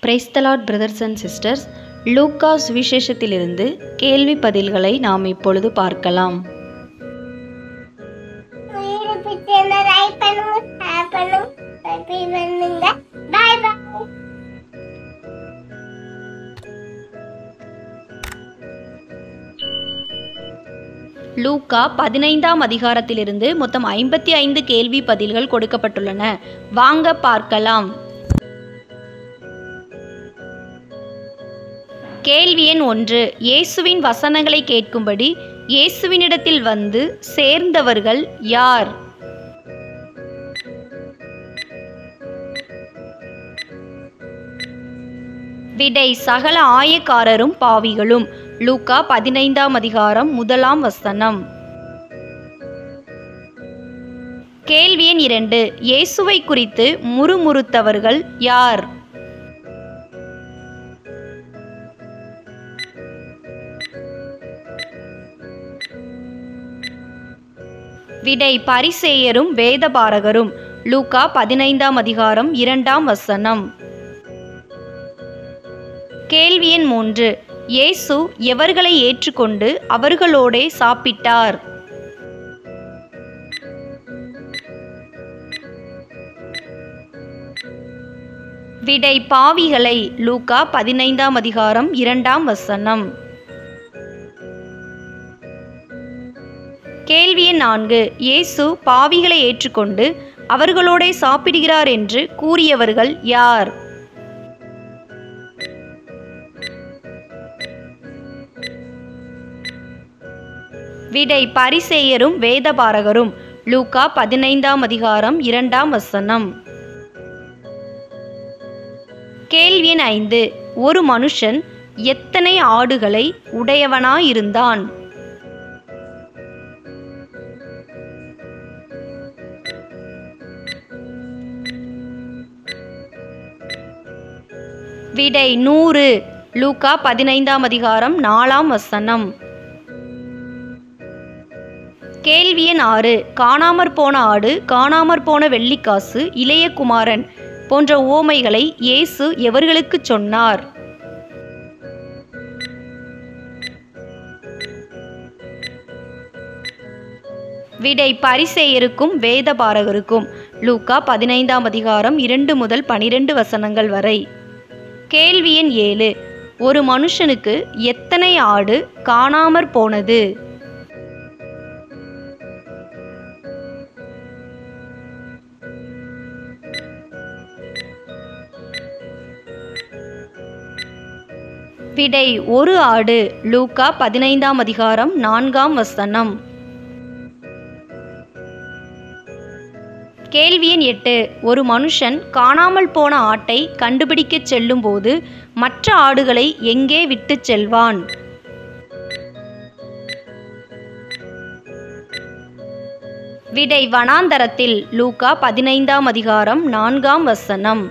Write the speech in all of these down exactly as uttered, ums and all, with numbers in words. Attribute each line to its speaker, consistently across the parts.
Speaker 1: Price the lord brothers and sisters. லூக்கா சுவிசேஷத்திலிருந்து கேள்வி பதில்களை நாம் இப்பொழுது பார்க்கலாம். லூக்கா பதினைந்தாம் அதிகாரத்திலிருந்து மொத்தம் ஐம்பத்தி ஐந்து கேள்வி பதில்கள் கொடுக்கப்பட்டுள்ளன. வாங்க பார்க்கலாம். கேள்வி எண் ஒன்று. இயேசுவின் வசனங்களை கேட்கும்படி இயேசுவினிடத்தில் வந்து சேர்ந்தவர்கள் யார்? விடை: சகல ஆயக்காரரும் பாவிகளும். லூக்கா பதினைந்தாம் அதிகாரம் முதலாம் வசனம். கேள்வி எண் இரண்டு. இயேசுவை குறித்து முறுமுறுத்தவர்கள் யார்? விடை: பரிசேயரும் வேதபாரகரும். லூக்கா பதினைந்தாம் அதிகாரம் இரண்டாம் வசனம். கேள்வி எண் மூன்று. இயேசு எவர்களை ஏற்றுக்கொண்டு அவர்களோடே சாப்பிட்டார்? விடை: பாவிகளை. லூக்கா பதினைந்தாம் அதிகாரம் இரண்டாம் வசனம். கேள்வி எண் நான்கு. இயேசு பாவிகளை ஏற்றுக்கொண்டு அவர்களோடே சாப்பிடுகிறார் என்று கூறியவர்கள் யார்? விடை: பரிசேயரும் வேதபாரகரும். லூக்கா பதினைந்தாம் அதிகாரம் இரண்டாம் வசனம். கேள்வி எண் ஐந்து. ஒரு மனுஷன் எத்தனை ஆடுகளை உடையவனாயிருந்தான்? விடை: நூறு. லூக்கா பதினைந்தாம் அதிகாரம் நாலாம் வசனம். கேள்வி எண் ஆறு. காணாமற் போன ஆடு, காணாமற் போன வெள்ளிக்காசு, இளைய குமாரன் போன்ற உவமைகளை இயேசு எவர்களுக்கு சொன்னார்? விடை: பரிசேயருக்கும் வேதபாரகருக்கும். லூக்கா பதினைந்தாம் அதிகாரம் இரண்டு முதல் பனிரெண்டு வசனங்கள் வரை. கேள்வி எண் ஏழு. ஒரு மனுஷனுக்கு எத்தனை ஆடு காணாமற் போனது? விடை: ஒரு ஆடு. லூக்கா பதினைந்தாம் அதிகாரம் நான்காம் வசனம். கேள்வி எண் எட்டு. ஒரு மனுஷன் காணாமல் போன ஆட்டை கண்டுபிடிக்கச் செல்லும் போது மற்ற ஆடுகளை எங்கே விட்டு செல்வான்? விடை: வனாந்தரத்தில். லூக்கா பதினைந்தாம் அதிகாரம் நான்காம் வசனம்.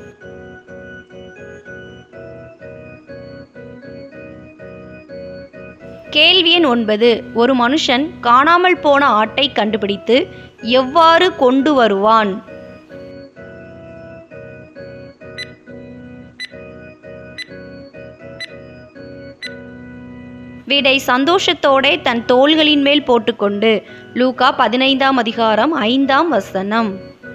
Speaker 1: கேள்வி எண் ஒன்பது. ஒரு மனுஷன் காணாமல் போன ஆட்டை கண்டுபிடித்து எவ்வாறு கொண்டு வருவான்? விடை: சந்தோஷத்தோടെ தன் தோள்களின் மேல் போட்டுக்கொண்டு. லூக்கா பதினைந்தாம் அதிகாரம் ஐந்தாம் வசனம்.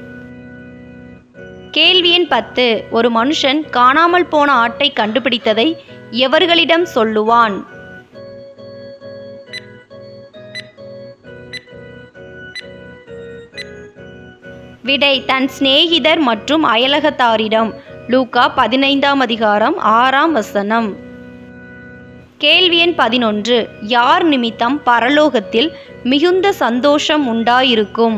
Speaker 1: கேள்வி எண் பத்து. ஒரு மனுஷன் காணாமல் போன ஆட்டை கண்டுபிடித்ததை எவர்களிடம் சொல்லுவான்? விடை: தன் சிநேகிதர் மற்றும் அயலகத்தாரிடம். லூக்கா பதினைந்தாம் அதிகாரம் ஆறாம் வசனம். கேள்வி எண் பதினொன்று. யார் நிமித்தம் பரலோகத்தில் மிகுந்த சந்தோஷம் உண்டாயிருக்கும்?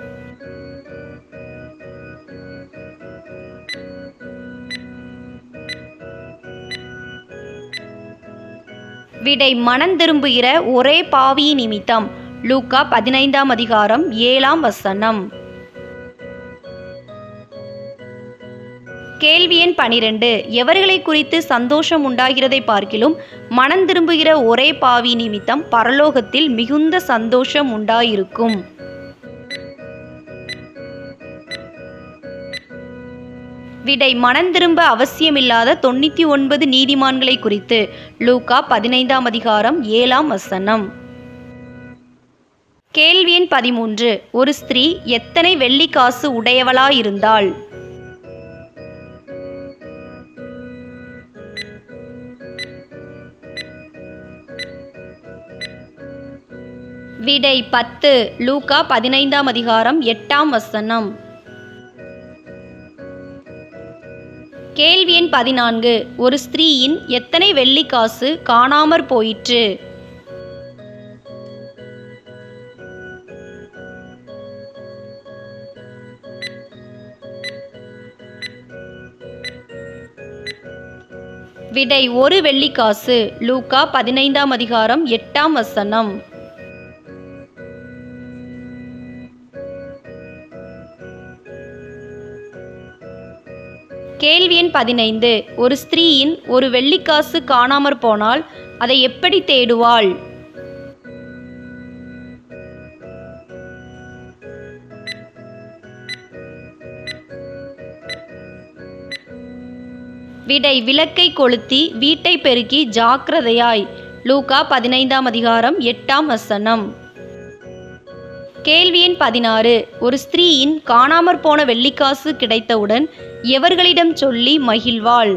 Speaker 1: விடை: மனந்திரும்புகிற ஒரே பாவி நிமித்தம். லூக்கா பதினைந்தாம் அதிகாரம் ஏழாம் வசனம். கேள்வி எண் பனிரெண்டு. எவர்களை குறித்து சந்தோஷம் உண்டாகிறதை பார்க்கிலும் மனம் திரும்புகிற ஒரே பாவி நிமித்தம் பரலோகத்தில் மிகுந்த சந்தோஷம் உண்டாயிருக்கும். விடை மனந்திரும்ப அவசியமில்லாத தொண்ணூற்றி ஒன்பது நீதிமான்களை குறித்து. லூக்கா பதினைந்தாம் அதிகாரம் ஏழாம் வசனம். கேள்வி எண் பதிமூன்று. ஒரு ஸ்திரீ எத்தனை வெள்ளிக்காசு உடையவளாயிருந்தாள்? விடை பத்து. லூக்கா பதினைந்தாம் அதிகாரம் எட்டாம் வசனம். கேள்வி எண் பதினான்கு. ஒரு ஸ்திரீயின் எத்தனை வெள்ளிக்காசு காணாமற் போயிற்று? விடை ஒரு வெள்ளிக்காசு. லூக்கா பதினைந்தாம் அதிகாரம் எட்டாம் வசனம். கேள்வி எண் பதினைந்து. ஒரு ஸ்திரீயின் ஒரு வெள்ளிக்காசு காணாமற் போனால் அதை எப்படி தேடுவாள்? விடை விளக்கை கொளுத்தி வீட்டை பெருக்கி ஜாக்கிரதையாய். லூக்கா பதினைந்தாம் அதிகாரம் எட்டாம் வசனம். கேள்வி எண் பதினாறு. ஒரு ஸ்திரீயின் காணாமற் போன வெள்ளிக்காசு கிடைத்தவுடன் எவர்களிடம் சொல்லி மகிழ்வாள்?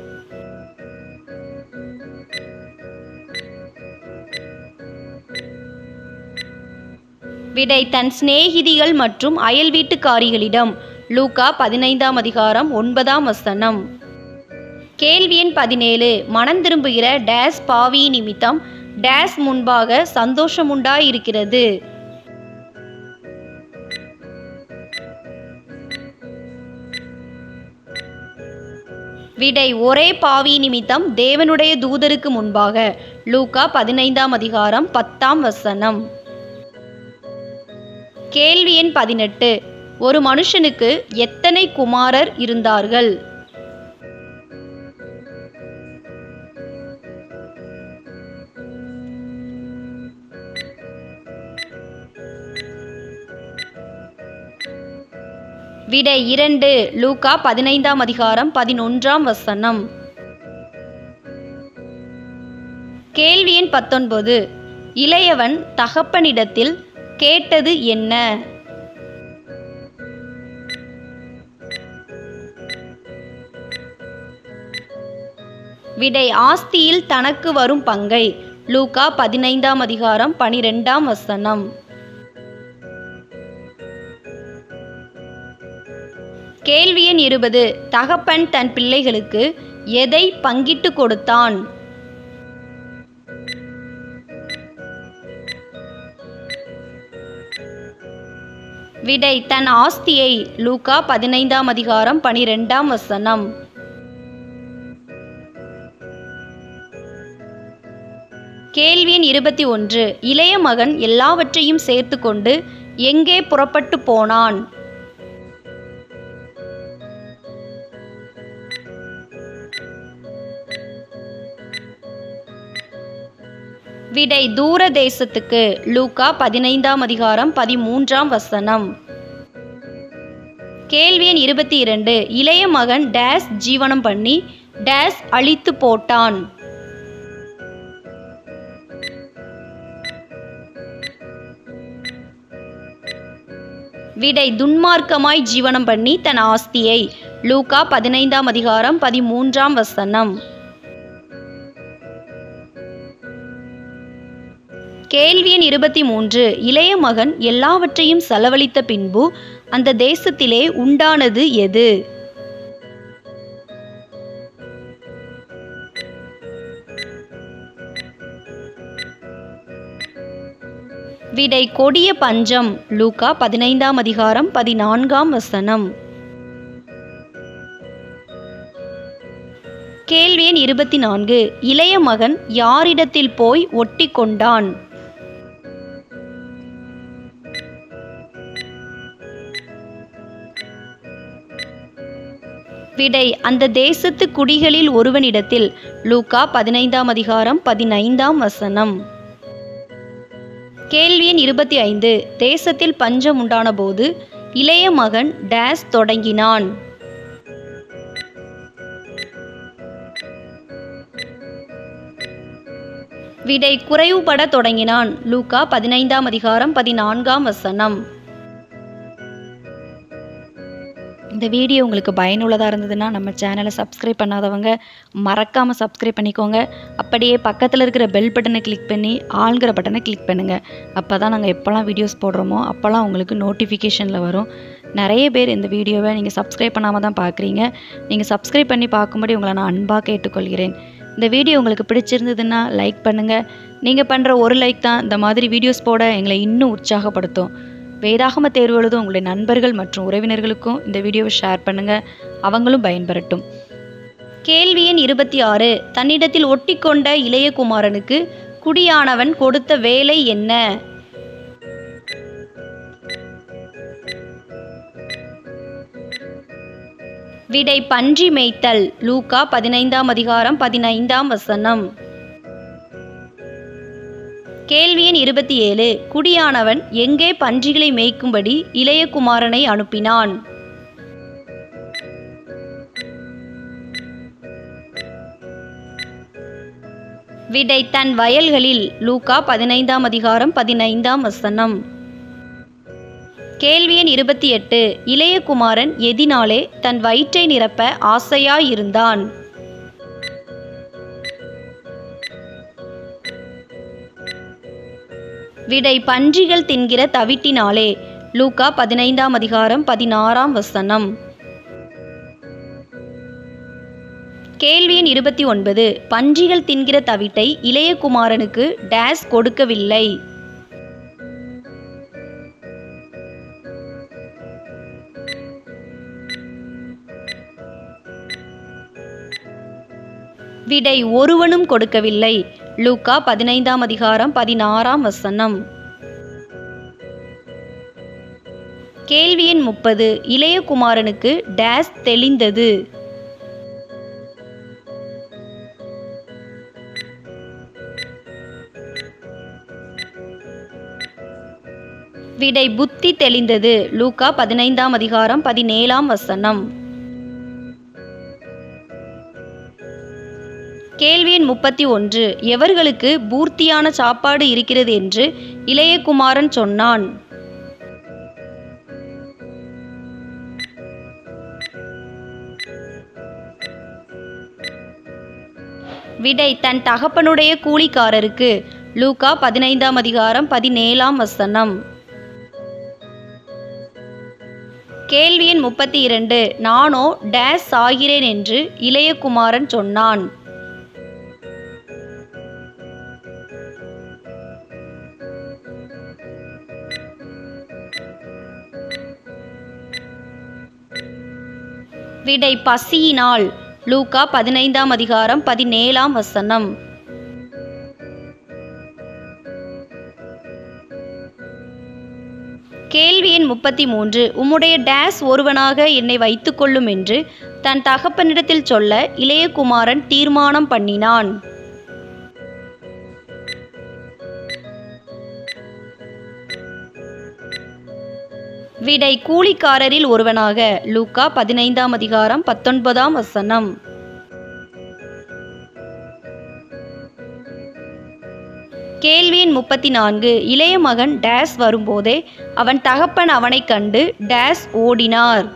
Speaker 1: விடை தன் சிநேகிதிகள் மற்றும் அயல் வீட்டுக்காரிகளிடம். லூக்கா பதினைந்தாம் அதிகாரம் ஒன்பதாம் வசனம். கேள்வி எண் பதினேழு. மனம் திரும்புகிற டேஸ் பாவி நிமித்தம் டேஸ் முன்பாக சந்தோஷமுண்டாயிருக்கிறது? விடை ஒரே பாவி நிமித்தம் தேவனுடைய தூதருக்கு முன்பாக. லூக்கா பதினைந்தாம் அதிகாரம் பத்தாம் வசனம். கேள்வி எண் பதினெட்டு. ஒரு மனுஷனுக்கு எத்தனை குமாரர் இருந்தார்கள்? விடை இரண்டு. லூக்கா பதினைந்தாம் அதிகாரம் பதினொன்றாம் வசனம். கேள்வி எண் பத்தொன்பது. இளையவன் தகப்பனிடத்தில் கேட்டது என்ன? விடை ஆஸ்தியில் தனக்கு வரும் பங்கை. லூக்கா பதினைந்தாம் அதிகாரம் பனிரெண்டாம் வசனம். கேள்வி எண் இருபது. தகப்பன் தன் பிள்ளைகளுக்கு எதை பங்கிட்டு கொடுத்தான்? விடை தன் ஆஸ்தியை. லூக்கா பதினைந்தாம் அதிகாரம் பனிரெண்டாம் வசனம். கேள்வி எண் இருபத்தி ஒன்று. இளைய மகன் எல்லாவற்றையும் சேர்த்து கொண்டு எங்கே புறப்பட்டு போனான்? விடை தூர தேசத்துக்கு. லூக்கா பதினைந்தாம் அதிகாரம் பதிமூன்றாம் வசனம். கேள்வி எண் இருபத்தி இரண்டு. இளைய மகன் டேஸ் ஜீவனம் பண்ணி டேஸ் அழித்து போட்டான்? விடை துன்மார்க்கமாய் ஜீவனம் பண்ணி தன் ஆஸ்தியை. லூக்கா பதினைந்தாம் அதிகாரம் பதிமூன்றாம் வசனம். கேள்வி எண் இருபத்தி மூன்று. இளைய மகன் எல்லாவற்றையும் செலவழித்த பின்பு அந்த தேசத்திலே உண்டானது எது? விடை கொடிய பஞ்சம். லூக்கா பதினைந்தாம் அதிகாரம் பதினான்காம் வசனம். கேள்வி எண் இருபத்தி நான்கு. இளைய மகன் யாரிடத்தில் போய் ஒட்டி கொண்டான்? விடை அந்த தேசத்து குடிகளில் ஒருவனிடத்தில். லூக்கா பதினைந்தாம் அதிகாரம் பதினைந்தாம் வசனம். கேள்வி எண் இருபத்தி ஐந்து. தேசத்தில் பஞ்சம் உண்டான போது இளைய மகன் டேஸ் தொடங்கினான்? விடை குறைவுபட தொடங்கினான். லூக்கா பதினைந்தாம் அதிகாரம் பதினான்காம் வசனம். இந்த வீடியோ உங்களுக்கு பயனுள்ளதாக இருந்ததுன்னா நம்ம சேனலை சப்ஸ்கிரைப் பண்ணாதவங்க மறக்காமல் சப்ஸ்கிரைப் பண்ணிக்கோங்க. அப்படியே பக்கத்தில் இருக்கிற பெல் பட்டனை கிளிக் பண்ணி ஆள்கிற பட்டனை கிளிக் பண்ணுங்கள். அப்போ தான் நாங்கள் எப்போல்லாம் வீடியோஸ் போடுறோமோ அப்போல்லாம் உங்களுக்கு நோட்டிஃபிகேஷனில் வரும். நிறைய பேர் இந்த வீடியோவை நீங்கள் சப்ஸ்கிரைப் பண்ணாமல் தான் பார்க்குறீங்க. நீங்கள் சப்ஸ்கிரைப் பண்ணி பார்க்கும்படி உங்களை நான் அன்பாக கேட்டுக்கொள்கிறேன். இந்த வீடியோ உங்களுக்கு பிடிச்சிருந்ததுன்னா லைக் பண்ணுங்கள். நீங்கள் பண்ணுற ஒரு லைக் தான் இந்த மாதிரி வீடியோஸ் போட எங்களை இன்னும் உற்சாகப்படுத்தும். வேதாகம தேர்வு எழுதும் உங்களுடைய நண்பர்கள் மற்றும் உறவினர்களுக்கும் இந்த வீடியோவை ஷேர் பண்ணுங்கள். அவங்களும் பயன்பெறட்டும். கேள்வி எண் இருபத்தி ஆறு. தன்னிடத்தில் ஒட்டிக்கொண்ட இளைய குமாரனுக்கு குடியானவன் கொடுத்த வேலை என்ன? விடை பன்றி மேய்த்தல். லூக்கா பதினைந்தாம் அதிகாரம் பதினைந்தாம் வசனம். கேள்வி எண் இருபத்தி ஏழு. குடியானவன் எங்கே பன்றிகளை மேய்க்கும்படி இளைய குமாரனை அனுப்பினான்? விடை தன் வயல்களில். லூக்கா பதினைந்தாம் அதிகாரம் பதினைந்தாம் வசனம். கேள்வி எண் இருபத்தி எட்டு. இளைய குமாரன் எதினாலே தன் வயிற்றை நிரப்ப ஆசையாயிருந்தான்? விடை பன்றிகள் தின்கிற தவிட்டினாலே. லூக்கா பதினைந்தாம் அதிகாரம் பதினாறாம் வசனம். கேள்வி எண் இருபத்தி ஒன்பது. பன்றிகள் தின்கிற தவிட்டை இளைய குமாரனுக்கு டேஸ் கொடுக்கவில்லை? விடை ஒருவனும் கொடுக்கவில்லை. லூக்கா பதினைந்தாம் அதிகாரம் பதினாறாம் வசனம். கேள்வி எண் முப்பது. இளைய குமாரனுக்கு டேஸ் தெளிந்தது? விடை புத்தி தெளிந்தது. லூக்கா பதினைந்தாம் அதிகாரம் பதினேழாம் வசனம். கேள்வி எண் முப்பத்தி ஒன்று. எவர்களுக்கு பூர்த்தியான சாப்பாடு இருக்கிறது என்று இளைய குமாரன் சொன்னான்? விடை தன் தகப்பனுடைய கூலிக்காரருக்கு. லூக்கா பதினைந்தாம் அதிகாரம் பதினேழாம் வசனம். கேள்வி எண் முப்பத்தி இரண்டு. நானோ டேஸ் ஆகிறேன் என்று இளைய குமாரன் சொன்னான்? விடை பசியினால். லூக்கா பதினைந்தாம் அதிகாரம் பதினேழாம் வசனம். கேள்வி எண் முப்பத்தி மூன்று. உம்முடைய டேஸ் ஒருவனாக என்னை வைத்துக் கொள்ளும் என்று தன் தகப்பனிடத்தில் சொல்ல இளைய குமாரன் தீர்மானம் பண்ணினான்? விடை கூலிக்காரரில் ஒருவனாக. லூக்கா பதினைந்தாம் அதிகாரம் பத்தொன்பதாம் வசனம். கேள்வி எண் முப்பத்தி நான்கு. இளைய மகன் டேஸ் வரும்போதே அவன் தகப்பன் அவனை கண்டு டேஸ் ஓடினார்?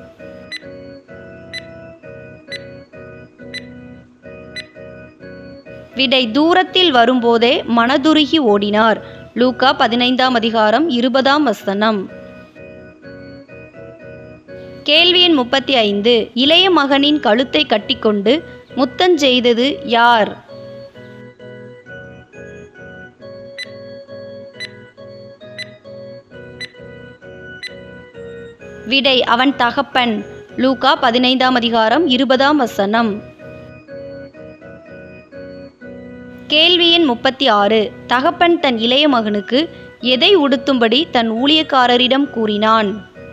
Speaker 1: விடை தூரத்தில் வரும்போதே மனதுருகி ஓடினார். லூக்கா பதினைந்தாம் அதிகாரம் இருபதாம் வசனம். கேள்வி எண் முப்பத்தி ஐந்து. இளைய மகனின் கழுத்தை கட்டிக்கொண்டு முத்தஞ்செய்தது யார்? விடை அவன் தகப்பன். லூக்கா பதினைந்தாம் அதிகாரம் இருபதாம் வசனம். கேள்வி எண் முப்பத்தி ஆறு. தகப்பன் தன் இளைய மகனுக்கு எதை உடுத்தும்படி தன் ஊழியக்காரரிடம் கூறினான்?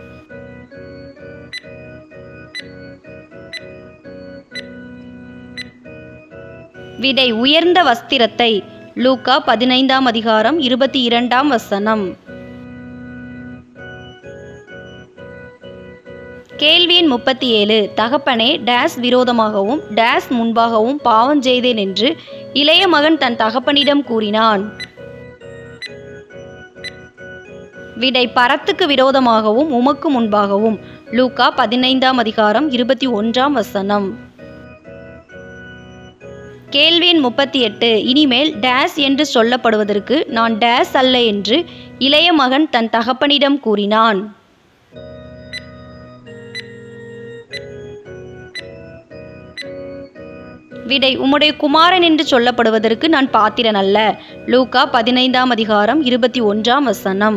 Speaker 1: விடை உயர்ந்த வஸ்திரத்தை. லூக்கா பதினைந்தாம் அதிகாரம் இருபத்தி இரண்டாம் வசனம். கேள்வி எண் முப்பத்தி ஏழு. தகப்பனே டேஸ் விரோதமாகவும் டேஸ் முன்பாகவும் பாவம் செய்தேன் என்று இளைய மகன் தன் தகப்பனிடம் கூறினான். விடை பரத்துக்கு விரோதமாகவும் உமக்கு முன்பாகவும். லூக்கா பதினைந்தாம் அதிகாரம் இருபத்தி ஒன்றாம் வசனம். கேள்வி எண் முப்பத்தி எட்டு. இனிமேல் டேஸ் என்று சொல்லப்படுவதற்கு நான் டேஸ் அல்ல என்று இளைய மகன் தன் தகப்பனிடம் கூறினான். விடை உம்முடைய குமாரன் என்று சொல்லப்படுவதற்கு நான் பாத்திரன் அல்ல. லூக்கா பதினைந்தாம் அதிகாரம் இருபத்தி ஒன்றாம் வசனம்.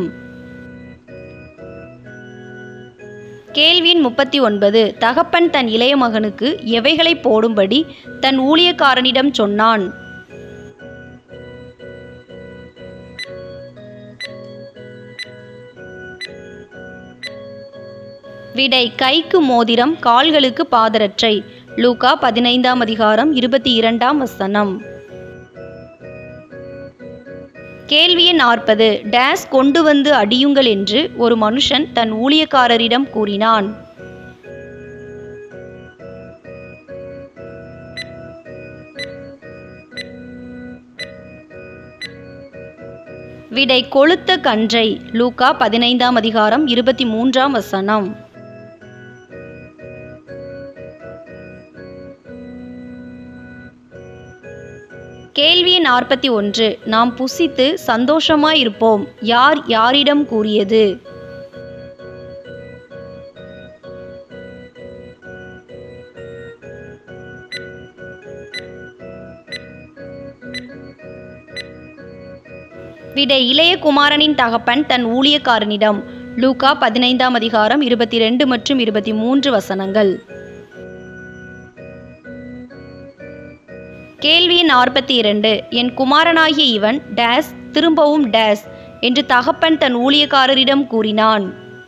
Speaker 1: கேள்வி எண் முப்பத்தி ஒன்பது. தகப்பன் தன் இளைய மகனுக்கு எவைகளை போடும்படி தன் ஊழியக்காரனிடம் சொன்னான். விடை கைக்கு மோதிரம், கால்களுக்கு பாதரட்சை. லூக்கா பதினைந்தாம் அதிகாரம் இருபத்தி இரண்டாம் வசனம். கேள்வி எண் நாற்பது. டேஸ் கொண்டு வந்து அடியுங்கள் என்று ஒரு மனுஷன் தன் ஊழியக்காரரிடம் கூறினான். விடை கொழுத்த கன்றை. லூக்கா பதினைந்தாம் அதிகாரம் இருபத்தி மூன்றாம் வசனம். கேள்வி நாற்பத்தி ஒன்று. நாம் புசித்து சந்தோஷமாயிருப்போம் யார் யாரிடம் கூறியது? விடை இளைய குமாரனின் தகப்பன் தன் ஊழியக்காரனிடம். லூக்கா பதினைந்தாம் அதிகாரம் இருபத்தி ரெண்டு மற்றும் இருபத்தி மூன்று வசனங்கள். கேள்வி நாற்பத்தி இரண்டு. என் குமாரனாகிய இவன் டேஸ் திரும்பவும் டேஸ் என்று தகப்பன் தன் ஊழியக்காரரிடம் கூறினான்.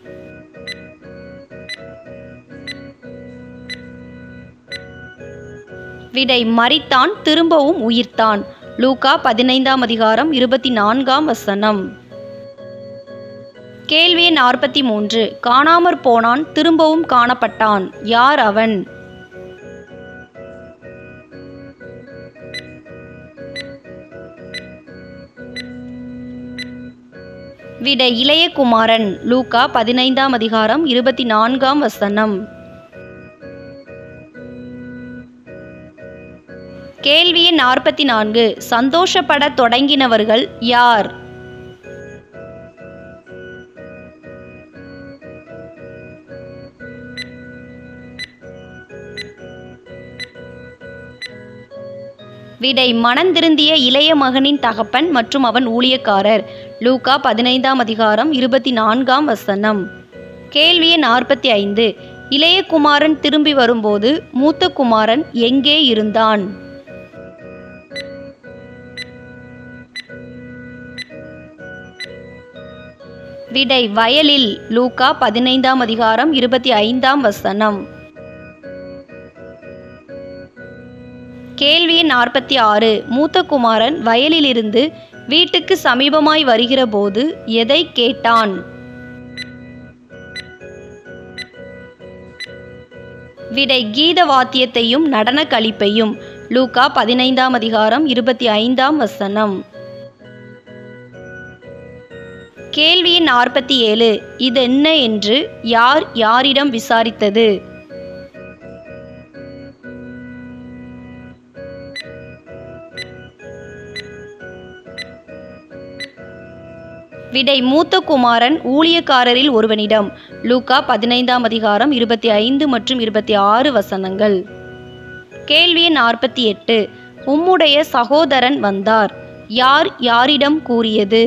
Speaker 1: விடை மரித்தான் திரும்பவும் உயிர்த்தான். லூக்கா பதினைந்தாம் அதிகாரம் இருபத்தி நான்காம் வசனம். கேள்வி நாற்பத்தி மூன்று. காணாமற் போனான் திரும்பவும் காணப்பட்டான் யார் அவன்? விடை இளைய குமாரன். லூக்கா பதினைந்தாம் அதிகாரம் இருபத்தி நான்காம் வசனம். கேள்வி நாற்பத்தி நான்கு. சந்தோஷப்பட தொடங்கினவர்கள் யார்? விடை மனந்திருந்திய இளைய மகனின் தகப்பன் மற்றும் அவன் ஊழியக்காரர். லூக்கா பதினைந்தாம் அதிகாரம் இருபத்தி நான்காம் வசனம். கேள்வி நாற்பத்தி ஐந்து. இளைய குமாரன் திரும்பி வரும்போது மூத்த குமாரன் எங்கே இருந்தான்? விடை வயலில். லூக்கா பதினைந்தாம் அதிகாரம் இருபத்தி ஐந்தாம் வசனம். கேள்வி நாற்பத்தி ஆறு. மூத்த குமாரன் வயலிலிருந்து வீட்டுக்கு சமீபமாய் வருகிற போது எதை கேட்டான்? விடை கீத வாத்தியத்தையும் நடன களிப்பையும். லூக்கா பதினைந்தாம் அதிகாரம் இருபத்தி ஐந்தாம் வசனம். கேள்வி நாற்பத்தி ஏழு. இதென்ன என்று யார் யாரிடம் விசாரித்தது? விடை மூத்த குமாரன் ஊழியக்காரரில் ஒருவனிடம். லூக்கா பதினைந்தாம் அதிகாரம் இருபத்தி ஐந்து மற்றும் இருபத்தி ஆறு வசனங்கள். கேள்வி நாற்பத்தி எட்டு. உம்முடைய சகோதரன் வந்தார் யார் யாரிடம் கூறியது?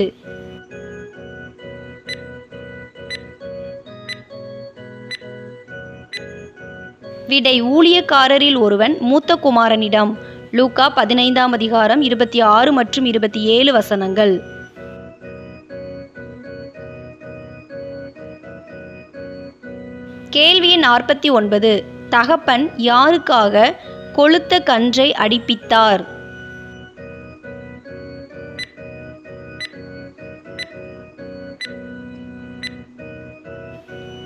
Speaker 1: விடை ஊழியக்காரரில் ஒருவன் மூத்த குமாரனிடம். லூக்கா பதினைந்தாம் அதிகாரம் இருபத்தி ஆறு மற்றும் இருபத்தி ஏழு வசனங்கள். கேள்வி நாற்பத்தி ஒன்பது. தகப்பன் யாருக்காக கொழுத்த கன்றை அடிப்பித்தார்?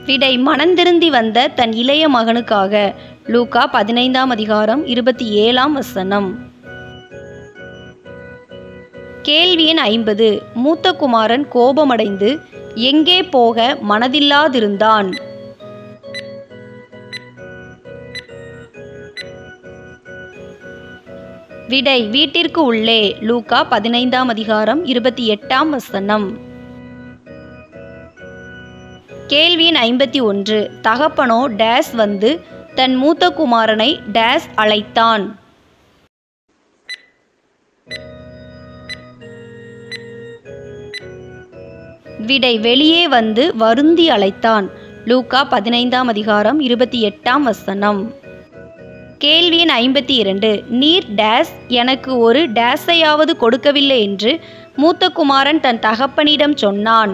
Speaker 1: விடை மனந்திருந்தி வந்த தன் இளைய மகனுக்காக. லூக்கா பதினைந்தாம் அதிகாரம் இருபத்தி ஏழாம் வசனம். கேள்வி எண் ஐம்பது. மூத்த குமாரன் கோபமடைந்து எங்கே போக மனதில்லாதிருந்தான்? விடை வீட்டிற்கு உள்ளே. லூக்கா பதினைந்தாம் அதிகாரம் இருபத்தி எட்டாம் வசனம். கேள்வி எண் ஐம்பத்தி ஒன்று. தகப்பனோ டேஸ் வந்து தன் மூத்த குமாரனை டேஸ் அழைத்தான். விடை வெளியே வந்து வருந்தி அழைத்தான். லூக்கா பதினைந்தாம் அதிகாரம் இருபத்தி எட்டாம் வசனம். கேள்வி எண் ஐம்பத்தி இரண்டு. நீர் டேஸ் எனக்கு ஒரு டேஸையாவது கொடுக்கவில்லை என்று மூத்த குமாரன் தன் தகப்பனிடம் சொன்னான்.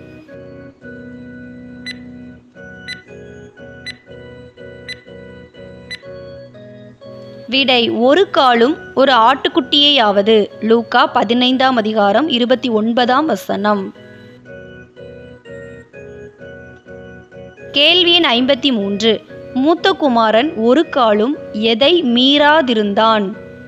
Speaker 1: விடை ஒரு காலும் ஒரு ஆட்டுக்குட்டியையாவது. லூக்கா பதினைந்தாம் அதிகாரம் இருபத்தி ஒன்பதாம் வசனம். கேள்வி எண் ஐம்பத்தி மூன்று. மூத்த குமாரன் ஒரு காலும் எதை மீறாதிருந்தான்?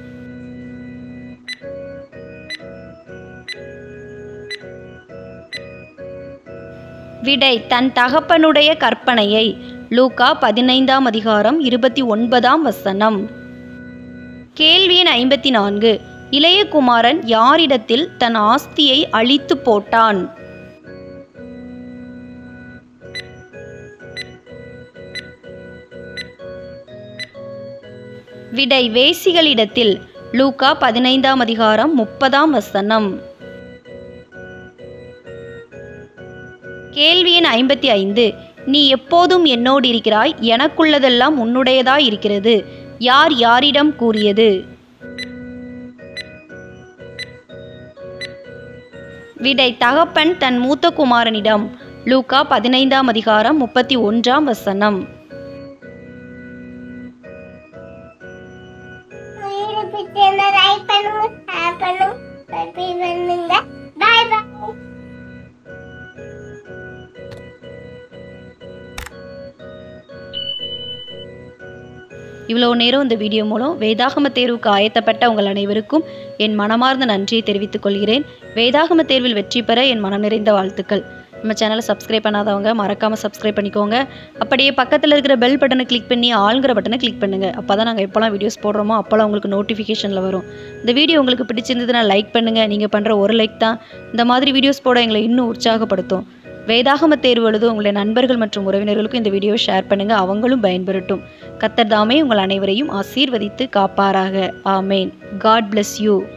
Speaker 1: விடை தன் தகப்பனுடைய கற்பனையை. லூக்கா பதினைந்தாம் அதிகாரம் இருபத்தி ஒன்பதாம் வசனம். கேள்வி எண் ஐம்பத்தி நான்கு. இளைய குமாரன் யாரிடத்தில் தன் ஆஸ்தியை அழித்து போட்டான்? விடை வேசிகளிடத்தில். லூக்கா பதினைந்தாம் அதிகாரம் முப்பதாம் வசனம். கேள்வி எண் ஐம்பத்தி ஐந்து. நீ எப்போதும் என்னோடு இருக்கிறாய், எனக்குள்ளதெல்லாம் உன்னுடையதாய் இருக்கிறது. யார் யாரிடம் கூறியது? விடை தகப்பன் தன் மூத்த குமாரனிடம். லூக்கா பதினைந்தாம் அதிகாரம் முப்பத்தி ஒன்றாம் வசனம். இவ்வளோ நேரம் இந்த வீடியோ மூலம் வேதாகம தேர்வுக்கு ஆயத்தப்பட்ட உங்கள் அனைவருக்கும் என் மனமார்ந்த நன்றியை தெரிவித்துக் கொள்கிறேன். வேதாகம தேர்வில் வெற்றி பெற என் மனம் நிறைந்த வாழ்த்துக்கள். நம்ம சேனலை சப்ஸ்கிரைப் பண்ணாதவங்க மறக்காமல் சப்ஸ்கிரைப் பண்ணிக்கோங்க. அப்படியே பக்கத்தில் இருக்கிற பெல் பட்டனை கிளிக் பண்ணி ஆளுங்கிற பட்டனை கிளிக் பண்ணுங்கள். அப்போ தான் நாங்கள் எப்போல்லாம் வீடியோஸ் போடுறோமோ அப்போல்லாம் உங்களுக்கு நோட்டிஃபிகேஷனில் வரும். இந்த வீடியோ உங்களுக்கு பிடிச்சிருந்ததுன்னா லைக் பண்ணுங்கள். நீங்கள் பண்ணுற ஒரு லைக் தான் இந்த மாதிரி வீடியோஸ் போட எங்களை இன்னும் உற்சாகப்படுத்தும். வேதாகம தேர்வு எழுதும் உங்களுடைய நண்பர்கள் மற்றும் உறவினர்களுக்கும் இந்த வீடியோவை ஷேர் பண்ணுங்கள். அவங்களும் பயன்பெறட்டும். கர்த்தர் தாமே உங்கள் அனைவரையும் ஆசீர்வதித்து காப்பாராக. ஆமேன். God bless you.